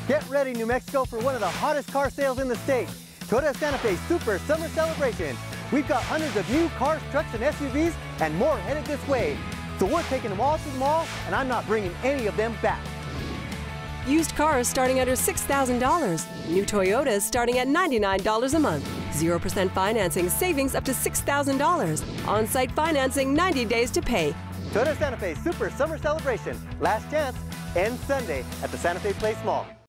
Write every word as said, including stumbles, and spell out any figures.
Get ready, New Mexico, for one of the hottest car sales in the state. Toyota Santa Fe Super Summer Celebration. We've got hundreds of new cars, trucks, and S U Vs, and more headed this way. So we're taking them all to the mall, and I'm not bringing any of them back. Used cars starting under six thousand dollars. New Toyotas starting at ninety-nine dollars a month. zero percent financing, savings up to six thousand dollars. On-site financing, ninety days to pay. Toyota Santa Fe Super Summer Celebration. Last chance, ends Sunday at the Santa Fe Place Mall.